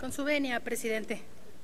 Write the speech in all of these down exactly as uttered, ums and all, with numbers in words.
Con su venia, presidente.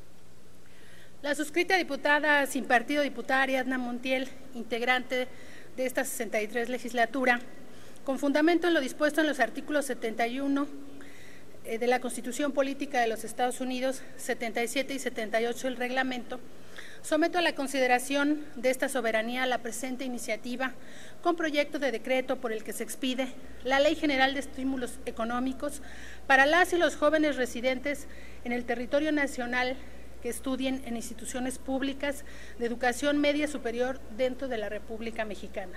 La suscrita diputada sin partido, diputada Ariadna Montiel, integrante de esta sesenta y tres legislatura, con fundamento en lo dispuesto en los artículos setenta y uno de la Constitución Política de los Estados Unidos, setenta y siete y setenta y ocho del reglamento, someto a la consideración de esta soberanía la presente iniciativa con proyecto de decreto por el que se expide la Ley General de Estímulos Económicos para las y los jóvenes residentes en el territorio nacional que estudien en instituciones públicas de educación media superior dentro de la República Mexicana.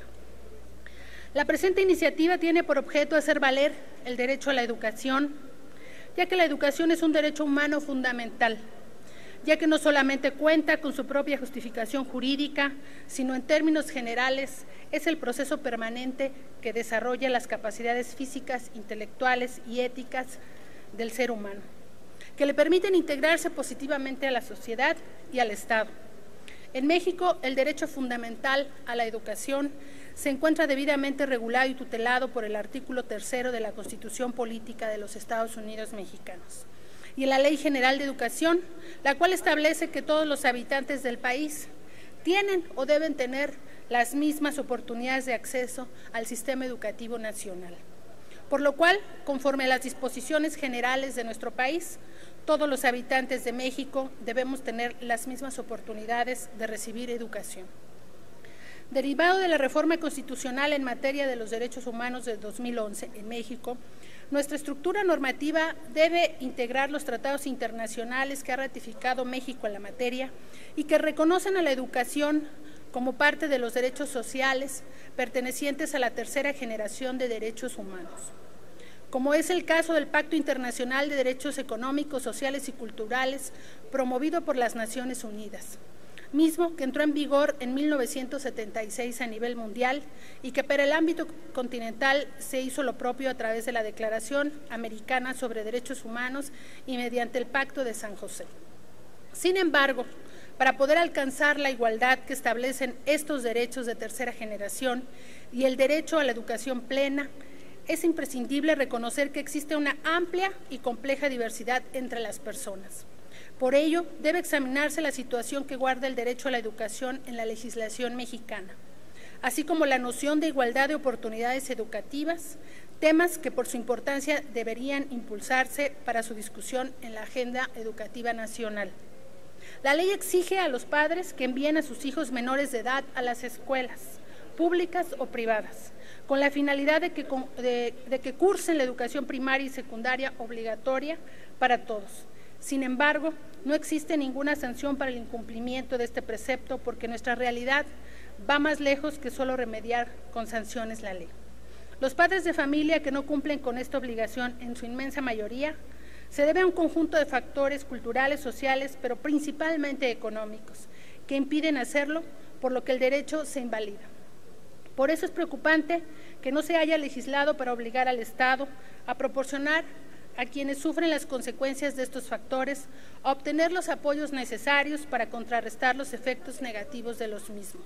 La presente iniciativa tiene por objeto hacer valer el derecho a la educación, ya que la educación es un derecho humano fundamental, ya que no solamente cuenta con su propia justificación jurídica, sino en términos generales es el proceso permanente que desarrolla las capacidades físicas, intelectuales y éticas del ser humano, que le permiten integrarse positivamente a la sociedad y al Estado. En México, el derecho fundamental a la educación se encuentra debidamente regulado y tutelado por el artículo tercero de la Constitución Política de los Estados Unidos Mexicanos y en la Ley General de Educación, la cual establece que todos los habitantes del país tienen o deben tener las mismas oportunidades de acceso al sistema educativo nacional. Por lo cual, conforme a las disposiciones generales de nuestro país, todos los habitantes de México debemos tener las mismas oportunidades de recibir educación. Derivado de la reforma constitucional en materia de los derechos humanos de dos mil once en México, nuestra estructura normativa debe integrar los tratados internacionales que ha ratificado México en la materia y que reconocen a la educación como parte de los derechos sociales pertenecientes a la tercera generación de derechos humanos, como es el caso del Pacto Internacional de Derechos Económicos, Sociales y Culturales promovido por las Naciones Unidas, mismo que entró en vigor en mil novecientos setenta y seis a nivel mundial y que para el ámbito continental se hizo lo propio a través de la Declaración Americana sobre Derechos Humanos y mediante el Pacto de San José. Sin embargo, para poder alcanzar la igualdad que establecen estos derechos de tercera generación y el derecho a la educación plena, es imprescindible reconocer que existe una amplia y compleja diversidad entre las personas. Por ello, debe examinarse la situación que guarda el derecho a la educación en la legislación mexicana, así como la noción de igualdad de oportunidades educativas, temas que por su importancia deberían impulsarse para su discusión en la agenda educativa nacional. La ley exige a los padres que envíen a sus hijos menores de edad a las escuelas, públicas o privadas, con la finalidad de que, de, de que cursen la educación primaria y secundaria obligatoria para todos. Sin embargo, no existe ninguna sanción para el incumplimiento de este precepto porque nuestra realidad va más lejos que solo remediar con sanciones la ley. Los padres de familia que no cumplen con esta obligación en su inmensa mayoría se debe a un conjunto de factores culturales, sociales, pero principalmente económicos, que impiden hacerlo, por lo que el derecho se invalida. Por eso es preocupante que no se haya legislado para obligar al Estado a proporcionar a quienes sufren las consecuencias de estos factores a obtener los apoyos necesarios para contrarrestar los efectos negativos de los mismos.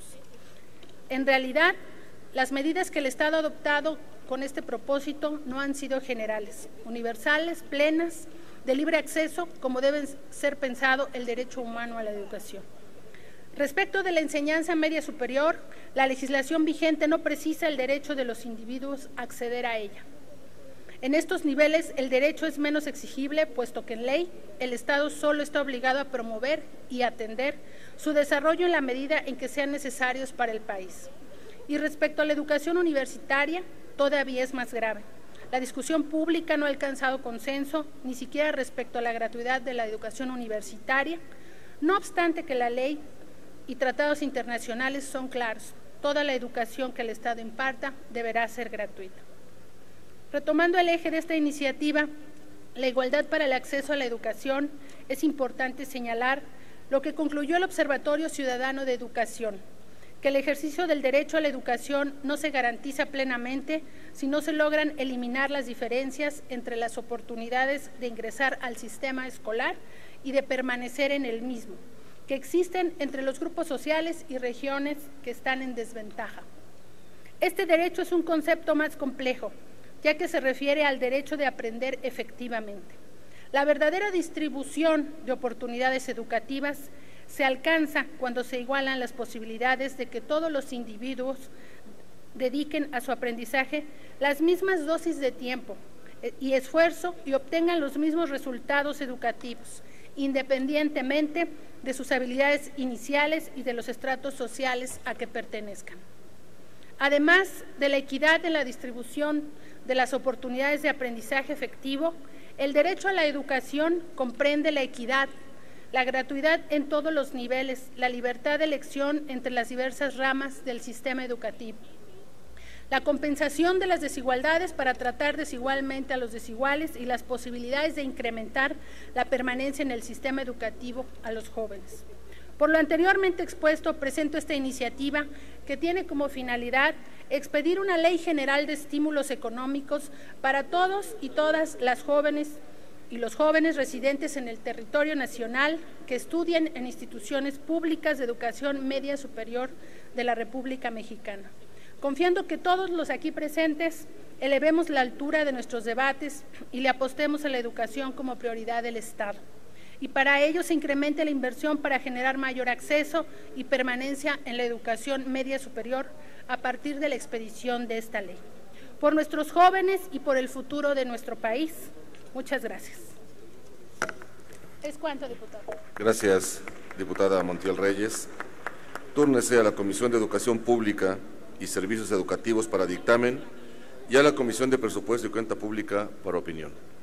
En realidad, las medidas que el Estado ha adoptado con este propósito no han sido generales, universales, plenas, de libre acceso, como debe ser pensado el derecho humano a la educación. Respecto de la enseñanza media superior, la legislación vigente no precisa el derecho de los individuos a acceder a ella. En estos niveles el derecho es menos exigible, puesto que en ley el Estado solo está obligado a promover y atender su desarrollo en la medida en que sean necesarios para el país. Y respecto a la educación universitaria, todavía es más grave. La discusión pública no ha alcanzado consenso, ni siquiera respecto a la gratuidad de la educación universitaria, no obstante que la ley y tratados internacionales son claros. Toda la educación que el Estado imparta deberá ser gratuita. Retomando el eje de esta iniciativa, la igualdad para el acceso a la educación, es importante señalar lo que concluyó el Observatorio Ciudadano de Educación, que el ejercicio del derecho a la educación no se garantiza plenamente si no se logran eliminar las diferencias entre las oportunidades de ingresar al sistema escolar y de permanecer en el mismo, que existen entre los grupos sociales y regiones que están en desventaja. Este derecho es un concepto más complejo, ya que se refiere al derecho de aprender efectivamente. La verdadera distribución de oportunidades educativas se alcanza cuando se igualan las posibilidades de que todos los individuos dediquen a su aprendizaje las mismas dosis de tiempo y esfuerzo y obtengan los mismos resultados educativos, independientemente de sus habilidades iniciales y de los estratos sociales a que pertenezcan. Además de la equidad en la distribución de las oportunidades de aprendizaje efectivo, el derecho a la educación comprende la equidad, la gratuidad en todos los niveles, la libertad de elección entre las diversas ramas del sistema educativo, la compensación de las desigualdades para tratar desigualmente a los desiguales y las posibilidades de incrementar la permanencia en el sistema educativo a los jóvenes. Por lo anteriormente expuesto, presento esta iniciativa que tiene como finalidad expedir una ley general de estímulos económicos para todos y todas las jóvenes y los jóvenes residentes en el territorio nacional que estudien en instituciones públicas de educación media superior de la República Mexicana, confiando que todos los aquí presentes elevemos la altura de nuestros debates y le apostemos a la educación como prioridad del Estado. Y para ello se incremente la inversión para generar mayor acceso y permanencia en la educación media superior a partir de la expedición de esta ley. Por nuestros jóvenes y por el futuro de nuestro país. Muchas gracias. ¿Es cuánto, diputado? Gracias, diputada Montiel Reyes. Túrnese a la Comisión de Educación Pública y Servicios Educativos para dictamen y a la Comisión de Presupuesto y Cuenta Pública para opinión.